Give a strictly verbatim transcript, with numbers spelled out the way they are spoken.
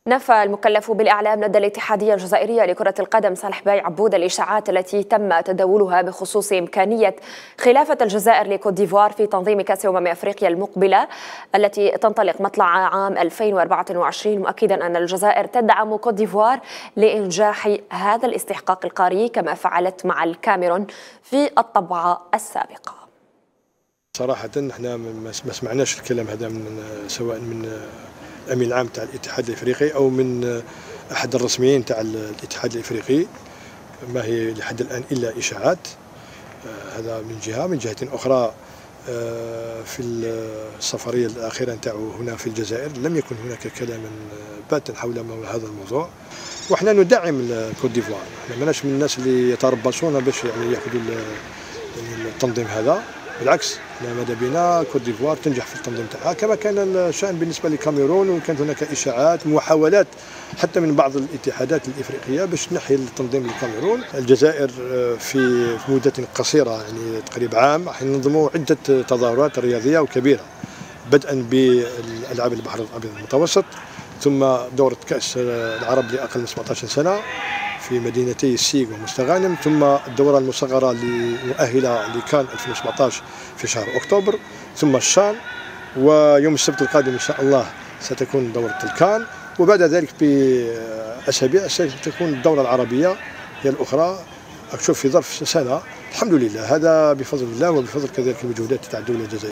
نفى المكلف بالإعلام لدى الاتحادية الجزائرية لكرة القدم صالح باي عبود الإشاعات التي تم تداولها بخصوص إمكانية خلافة الجزائر لكوت ديفوار في تنظيم كأس أمم أفريقيا المقبلة التي تنطلق مطلع عام ألفين وأربعة وعشرين، مؤكدا أن الجزائر تدعم كوت ديفوار لإنجاح هذا الاستحقاق القاري كما فعلت مع الكاميرون في الطبعة السابقة. صراحة احنا ما سمعناش الكلام هذا من سواء من الامين العام تاع الاتحاد الافريقي او من احد الرسميين تاع الاتحاد الافريقي، ما هي لحد الان الا اشاعات. هذا من جهه، من جهه اخرى في السفريه الاخيره نتاعو هنا في الجزائر لم يكن هناك كلاما باتا حول هذا الموضوع، وحنا ندعم كوت ديفوار. احنا ماناش من الناس اللي يتربصون باش يعني ياخذوا التنظيم هذا، بالعكس احنا ماذا بينا كوت ديفوار تنجح في التنظيم تاعها كما كان الشأن بالنسبه للكاميرون، وكانت هناك اشاعات محاولات حتى من بعض الاتحادات الافريقيه باش تنحي التنظيم للكاميرون. الجزائر في مده قصيره يعني تقريبا عام راح ينظموا عده تظاهرات رياضيه وكبيره، بدءا بالالعاب البحر الابيض المتوسط، ثم دوره كاس العرب لاقل من سبعطاش سنه في مدينتي السيغ ومستغانم، ثم الدورة المصغرة المؤهلة لكان ألفين وسبعطاش في شهر أكتوبر، ثم الشان، ويوم السبت القادم إن شاء الله ستكون دورة الكان، وبعد ذلك بأسابيع ستكون الدورة العربية هي الأخرى أشوف في ظرف سنة. الحمد لله، هذا بفضل الله وبفضل كذلك المجهودات تاع الدولة الجزائرية.